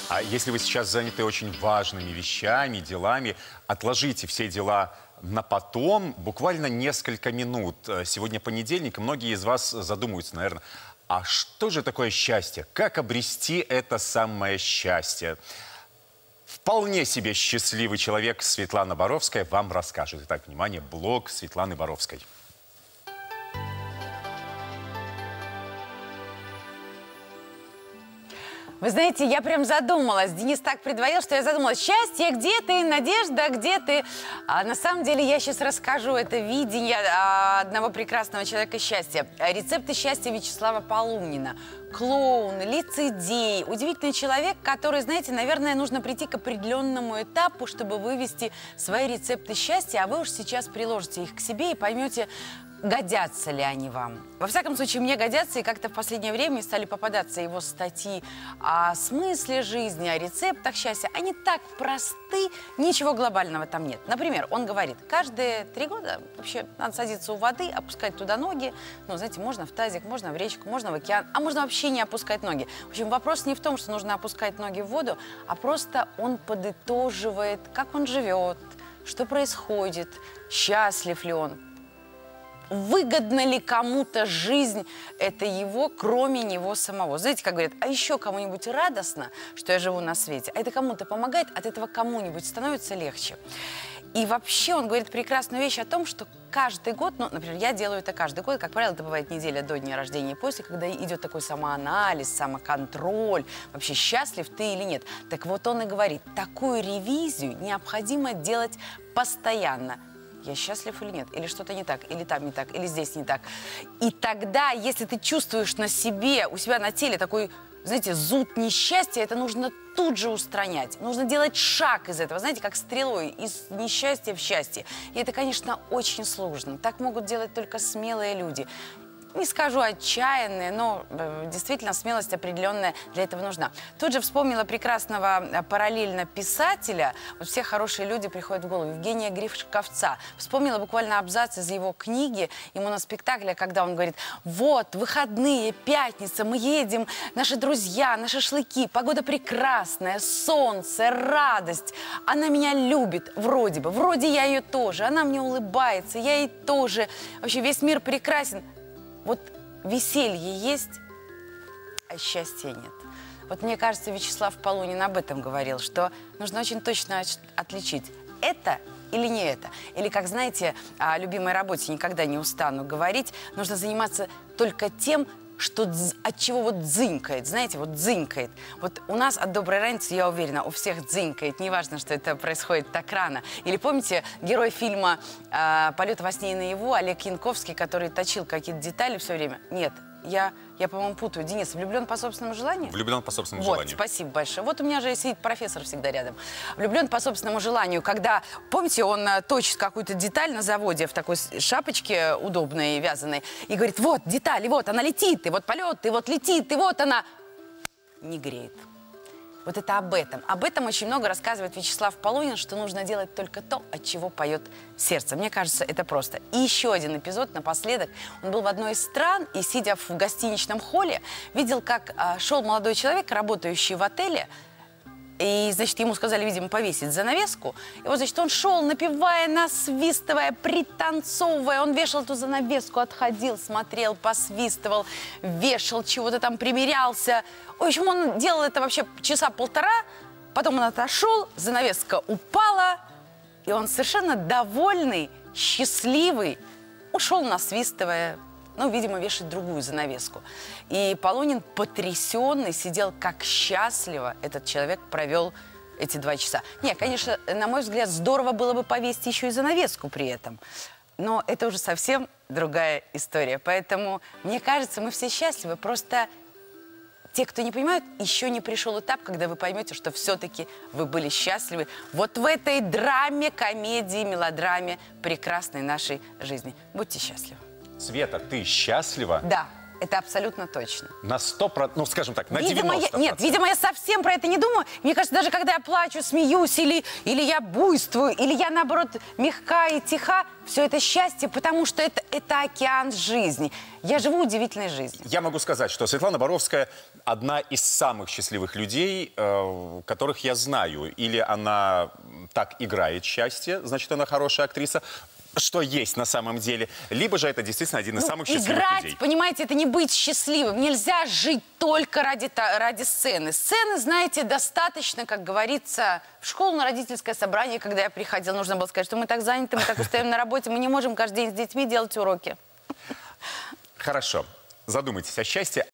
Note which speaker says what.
Speaker 1: А если вы сейчас заняты очень важными вещами, делами, отложите все дела на потом, буквально несколько минут. Сегодня понедельник, и многие из вас задумаются, наверное, а что же такое счастье? Как обрести это самое счастье? Вполне себе счастливый человек Светлана Боровская вам расскажет. Итак, внимание, блог Светланы Боровской.
Speaker 2: Вы знаете, я прям задумалась. Денис так предварил, что я задумалась. Счастье, где ты? Надежда, где ты? А на самом деле я сейчас расскажу это видение одного прекрасного человека счастья. Рецепты счастья Вячеслава Полунина. Клоун, лицедей, удивительный человек, который, знаете, наверное, нужно прийти к определенному этапу, чтобы вывести свои рецепты счастья, а вы уж сейчас приложите их к себе и поймете, годятся ли они вам. Во всяком случае, мне годятся, и как-то в последнее время стали попадаться его статьи о смысле жизни, о рецептах счастья. Они так просты, ничего глобального там нет. Например, он говорит, каждые 3 года вообще надо садиться у воды, опускать туда ноги. Ну, знаете, можно в тазик, можно в речку, можно в океан, а можно вообще не опускать ноги. В общем, вопрос не в том, что нужно опускать ноги в воду, а просто он подытоживает, как он живет, что происходит, счастлив ли он. Выгодна ли кому-то жизнь это его, кроме него самого? Знаете, как говорят, а еще кому-нибудь радостно, что я живу на свете, а это кому-то помогает, от этого кому-нибудь становится легче. И вообще он говорит прекрасную вещь о том, что каждый год, ну, например, я делаю это каждый год, как правило, это бывает неделя до дня рождения и после, когда идет такой самоанализ, самоконтроль, вообще счастлив ты или нет. Так вот он и говорит, такую ревизию необходимо делать постоянно. Я счастлив или нет, или что-то не так, или там не так, или здесь не так. И тогда, если ты чувствуешь на себе, у себя на теле такой, знаете, зуд несчастья, это нужно тут же устранять. Нужно делать шаг из этого, знаете, как стрелой, из несчастья в счастье. И это, конечно, очень сложно. Так могут делать только смелые люди. Не скажу отчаянные, но действительно смелость определенная для этого нужна. Тут же вспомнила прекрасного параллельно писателя. Вот все хорошие люди приходят в голову. Евгения Гришковца. Вспомнила буквально абзац из его книги, ему на спектакле, когда он говорит, вот, выходные, пятница, мы едем, наши друзья, на шашлыки, погода прекрасная, солнце, радость. Она меня любит, вроде бы, вроде я ее тоже. Она мне улыбается, я ей тоже. Вообще весь мир прекрасен. Вот веселье есть, а счастья нет. Вот мне кажется, Вячеслав Полунин об этом говорил, что нужно очень точно отличить это или не это. Или, как знаете, о любимой работе никогда не устану говорить, нужно заниматься только тем, что от чего вот дзынькает, знаете, вот дзынькает. Вот у нас от доброй раницы, я уверена, у всех дзынькает, неважно, что это происходит так рано. Или помните, герой фильма «Полет во сне и наяву» Олег Янковский, который точил какие-то детали все время? Нет, я по-моему, путаю. Денис, влюблен по собственному желанию?
Speaker 1: Влюблен по собственному
Speaker 2: вот,
Speaker 1: желанию.
Speaker 2: Спасибо большое. Вот у меня же сидит профессор всегда рядом. Влюблен по собственному желанию, когда, помните, он точит какую-то деталь на заводе в такой шапочке удобной, вязаной, и говорит, вот деталь, и вот она летит, и вот полет, и вот летит, и вот она не греет. Вот это об этом. Об этом очень много рассказывает Вячеслав Полунин, что нужно делать только то, от чего поет сердце. Мне кажется, это просто. И еще один эпизод напоследок. Он был в одной из стран и, сидя в гостиничном холле, видел, как шел молодой человек, работающий в отеле, и, значит, ему сказали, видимо, повесить занавеску. И вот, значит, он шел, напевая, насвистывая, пританцовывая. Он вешал эту занавеску, отходил, смотрел, посвистывал, вешал, чего-то там примерялся. В общем, он делал это вообще часа полтора. Потом он отошел, занавеска упала. И он совершенно довольный, счастливый, ушел, насвистывая. Ну, видимо, вешать другую занавеску. И Полунин, потрясенный, сидел, как счастливо этот человек провел эти 2 часа. Не, конечно, на мой взгляд, здорово было бы повесить еще и занавеску при этом. Но это уже совсем другая история. Поэтому, мне кажется, мы все счастливы. Просто те, кто не понимают, еще не пришел этап, когда вы поймете, что все-таки вы были счастливы вот в этой драме, комедии, мелодраме прекрасной нашей жизни. Будьте счастливы.
Speaker 1: Света, ты счастлива?
Speaker 2: Да. Это абсолютно точно.
Speaker 1: На 100%, ну, скажем так, на 90%.
Speaker 2: Видимо, нет, видимо, я совсем про это не думаю. Мне кажется, даже когда я плачу, смеюсь, или я буйствую, или я, наоборот, мягка и тиха, все это счастье, потому что это океан жизни. Я живу удивительной жизнью.
Speaker 1: Я могу сказать, что Светлана Боровская одна из самых счастливых людей, которых я знаю. Или она так играет счастье, значит, она хорошая актриса, что есть на самом деле, либо же это действительно один из самых счастливых
Speaker 2: играть,
Speaker 1: людей.
Speaker 2: понимаете, это не быть счастливым. Нельзя жить только ради сцены. Сцены, знаете, достаточно, как говорится, в школу на родительское собрание, когда я приходила, нужно было сказать, что мы так заняты, мы так устаем на работе, мы не можем каждый день с детьми делать уроки.
Speaker 1: Хорошо. Задумайтесь о счастье.